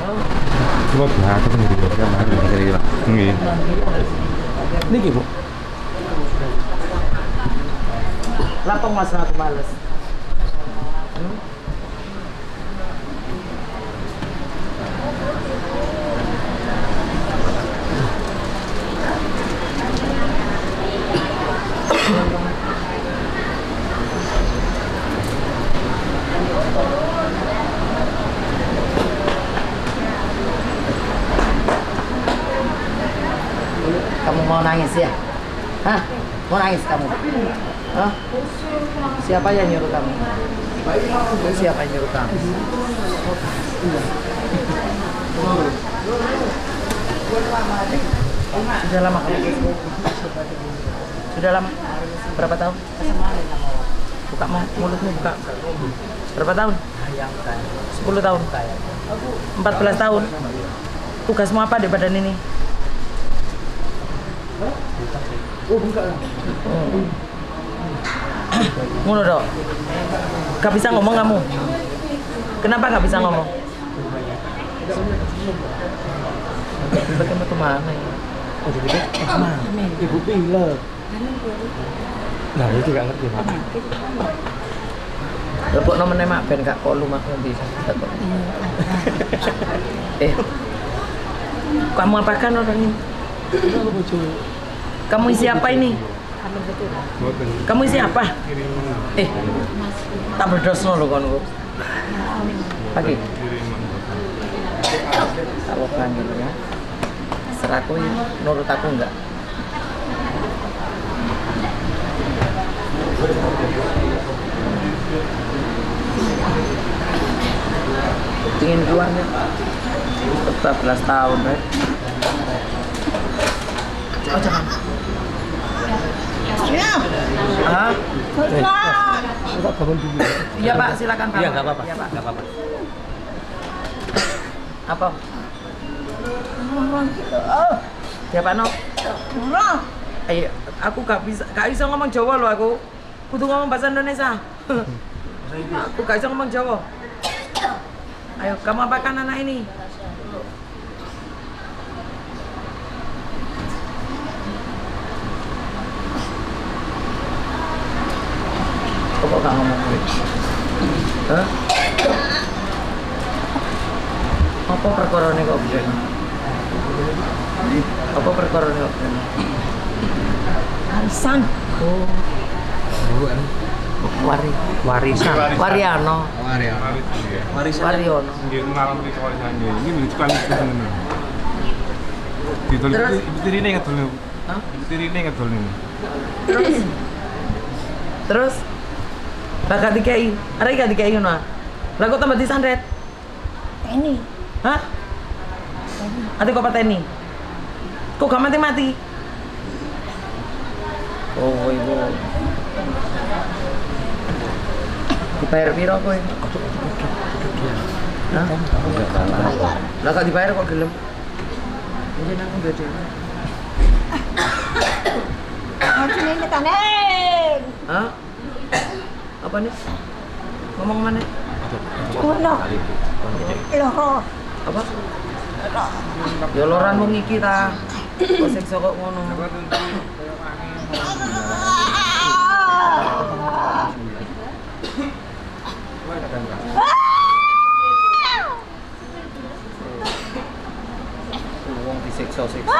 Coba belakang sendiri ya, mari sendiri lah. Nggih. Niki, Bu. Lapang mas aku males. Kamu mau nangis ya? Hah? Mau nangis kamu? Hah? Siapa yang nyuruh kamu? Siapa yang nyuruh kamu? Sudah lama kamu? Sudah lama? Berapa tahun? Buka mulutmu, buka. Berapa tahun? 10 tahun? 14 tahun? Tugasmu apa di badan ini? Oh, buka. Ngono dok. Gak bisa ngomong kamu. Kenapa gak bisa ngomong? Bagaimana kemana ya? Oh, jadi kemana? Ibu pilek. Nah, itu gak ngerti, Pak. Lepok nomornya mak ben gak kolu mak nanti. Kamu apakan orang ini? Kamu isi apa ini? Kamu isi apa? Tak berdosno lho kon. Pagi. Tak lokan gitu ya. Seraku ya, nurut aku enggak? Ingin keluarnya 14 tahun, right? Oh, jangan. Ya. Ah. Iya, Pak, silakan, Pak. Iya, enggak apa-apa. Iya, Pak. Enggak apa-apa. Apa? Oh. Ya, Pak No. Ayo, aku gak bisa ngomong Jawa loh aku. Kudu ngomong bahasa Indonesia. Aku gak bisa ngomong Jawa. Ayo, kamu apakan anak ini? Kok gak ngomong? Hah? Apa perkorone kok begini? Apa perkorone kok begini? Arisan. Oh. Warisan. Wariano. Wariono. Nggih, ngalami kewarisannya. Ini menunjukkan sebenarnya. Ditulis ibu tirine ngedol. Hah? Ibu tirine ngedol ini. Terus Bakal dikai, ada gak dikai ngono? Lah kok tambah disandet? Teni. Hah? Ate kok pateni? Kok gak mati-mati? Oh, ibu. Dibayar piro kowe? Hah? Lah gak dibayar kok gelem? Ini nang gede. Sini netanen. Hah? Apa nih? Ngomong mana? Loh. Loh. Apa? Ya loran mau ngiki ta. Kok seksa kok ngono. Wong disiksa-siksa.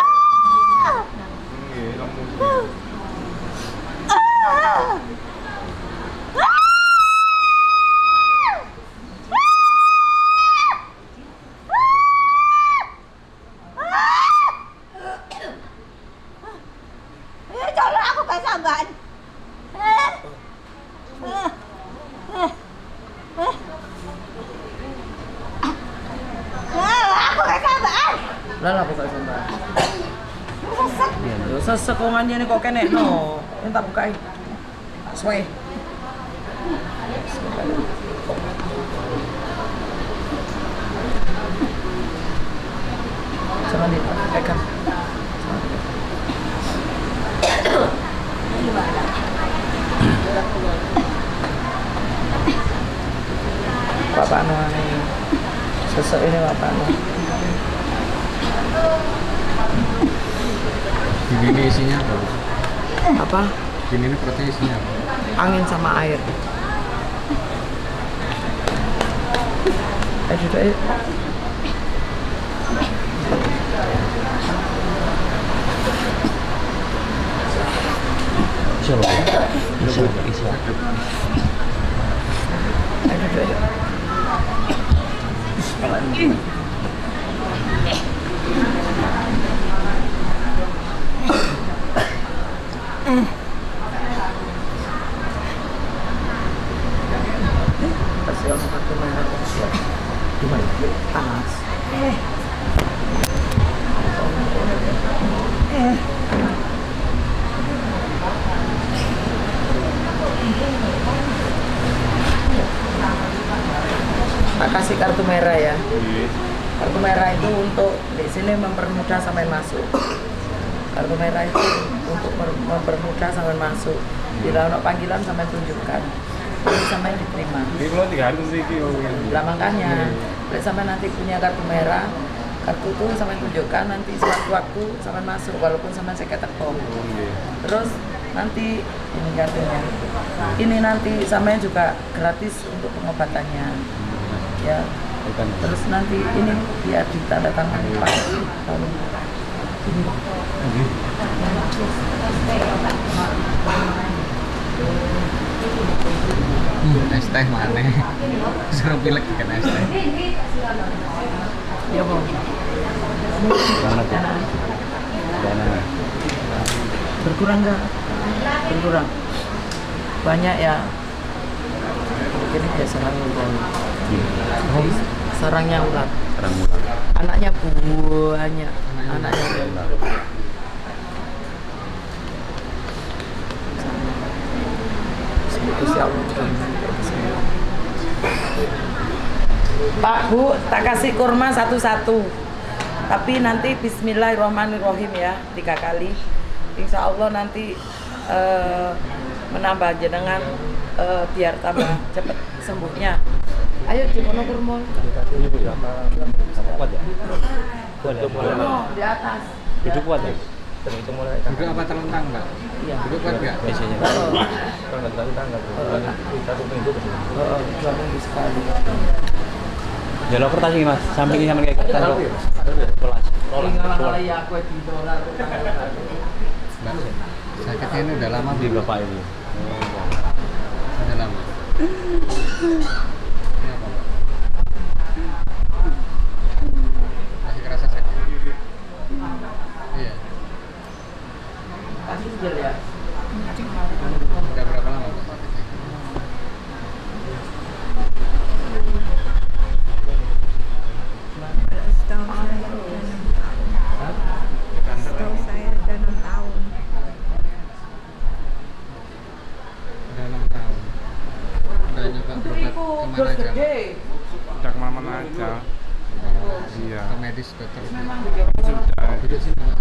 Lah buka sambar. Yo sesek wong anjene kok kenekno. Yen tak bukai. Suwe. Jangan dipegang. Bapak anu Sesek ini bapaknya. Ini isinya apa? Apa? Ini protein isinya apa? Angin sama air. Ayo. Kasih orang kartu merah. Gimana? Panas. Pak kasih kartu merah ya. Kartu merah itu untuk di sini mempermudah sampai masuk. Kartu merah itu untuk mempermudah sampai masuk. Bila ada panggilan sampai tunjukkan. Ini sampai diterima. Ini kalau 3 hari sih Lah makanya, sampai nanti punya kartu merah, kartu itu sampai tunjukkan nanti sewaktu-waktu sampai masuk walaupun sampai saya ketekong. Terus nanti ini kartunya. Ini nanti sampai juga gratis untuk pengobatannya. Ya. Terus nanti ini biar ditandatangani Pak. Ini. Es teh mana? Suruh pilek kan es teh. Ya, Bang. Mana tuh? Dana. Berkurang nggak? Berkurang. Banyak ya. Ini ya sarangnya ulat. Sarangnya ulat. Sarang ular. Anaknya banyak. Anaknya ulat. Pak, Bu, tak kasih kurma satu-satu. Tapi nanti bismillahirrahmanirrahim ya, 3 kali. Insya Allah nanti menambah jenengan biar tambah cepat sembuhnya. Ayo Cimono kurma. Ini Bu ya. Kuat ya? Kuat ya? Di atas. Hidup kuat ya? Terhitung mulai Duduk apa telentang, Mbak? Iya. Duduk kuat nggak? biasanya. Kalau nggak tanggal 1 minggu. 2 minggu sekali. Jalur kertas ini Mas, samping kayak kita. Kelas. Tinggal ya aku di dolar. Mbak, sakitnya ini udah lama Di belum? Bapak ini. Udah lama. Ini apa, Mbak? Masih kerasa sakit? Iya. Kasih gel ya. Udah berapa lama Mbak sakitnya? Setahu saya udah 6 tahun. Udah 6 tahun. Udah nyoba berobat kemana aja? Jak mana aja. Iya. Ke medis dokter. Sudah. Duduk sini Mbak.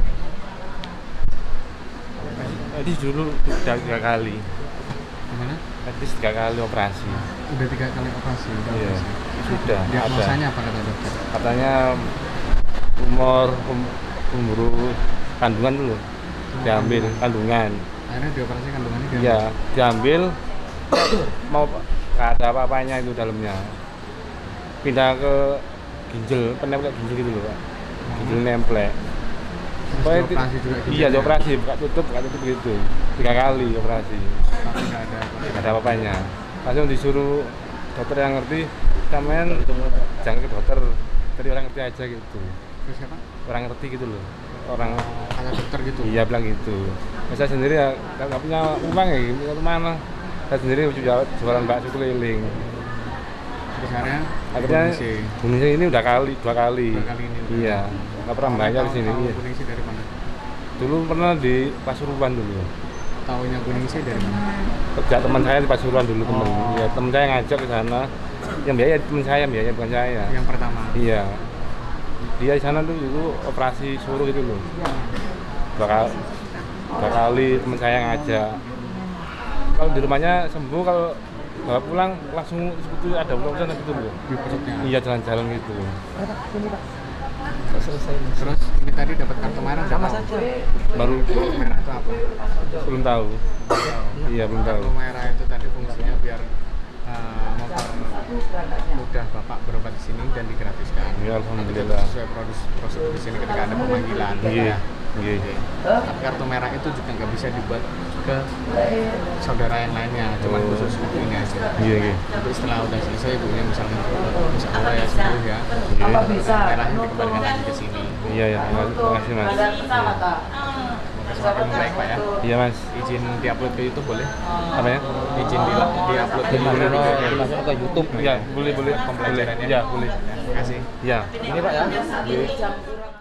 Tadi dulu udah 3 kali. Gimana? Tadi 3 kali operasi. Udah 3 kali operasi. Udah Iya. operasi. Sudah ada. Diagnosanya apa kata dokter? Katanya umur kandungan dulu. Diambil kandungan. Akhirnya dioperasi kandungannya diambil. Iya, diambil mau nggak ada apa-apanya itu dalamnya. Pindah ke ginjal, penemplek ginjal gitu loh, Pak. Ginjal nemplek. Terus Pokoknya dioperasi juga ginjalnya? Iya, dioperasi, buka tutup gitu. 3 kali operasi. Tapi nggak ada apa-apa. Nggak ada apa-apanya. Langsung disuruh dokter yang ngerti, sampean jangan ke dokter, tadi orang ngerti aja gitu. Terus siapa? Orang ngerti gitu loh. Orang Kata dokter gitu? iya bilang gitu. Saya sendiri ya nggak punya uang ya, punya kemana? Saya sendiri jualan bakso keliling. Terus Akhirnya Gunung ini udah 2 kali. 2 kali ini. Iya, nggak pernah bayar di sini. Iya. Kuningsi dari mana? Dulu pernah di Pasuruan dulu. Taunya Kuningsi dari mana? Kerja teman saya di Pasuruan dulu teman. Oh. Iya, teman saya ngajak ke sana. Yang biaya teman saya, biaya bukan saya. Yang pertama? Iya. Dia di sana dulu operasi suruh gitu loh. 2 kali teman saya ngajak. Kalau di rumahnya sembuh, kalau Bawa pulang langsung sebetulnya ada urusan gitu loh. Di perutnya. Iya jalan-jalan gitu. Selesai. Terus ini tadi dapat kartu merah Sama udah tahu? saja. Baru Kartu merah itu apa? belum tahu. Iya belum tahu. Kartu merah itu tadi fungsinya biar mudah Bapak berobat di sini dan digratiskan. Ya alhamdulillah. Sesuai prosedur di sini ketika ada pemanggilan. Iya. Ya. Iya. Tapi kartu merah itu juga nggak bisa dibuat ke saudara yang lainnya, cuman khusus ibunya aja. Iya, iya. Tapi setelah udah selesai ibunya misalnya insya Allah ya sembuh ya, Iya. merahnya dikembalikan lagi ke sini. Iya ya, makasih Mas. Semoga semakin membaik Pak ya. Iya Mas. Izin diupload ke YouTube boleh? Apa ya? Izin diupload ke YouTube. Dimasukkan ke YouTube. Iya, boleh boleh. Pembelajarannya. Iya, boleh. Terima kasih. Iya. Ini Pak ya.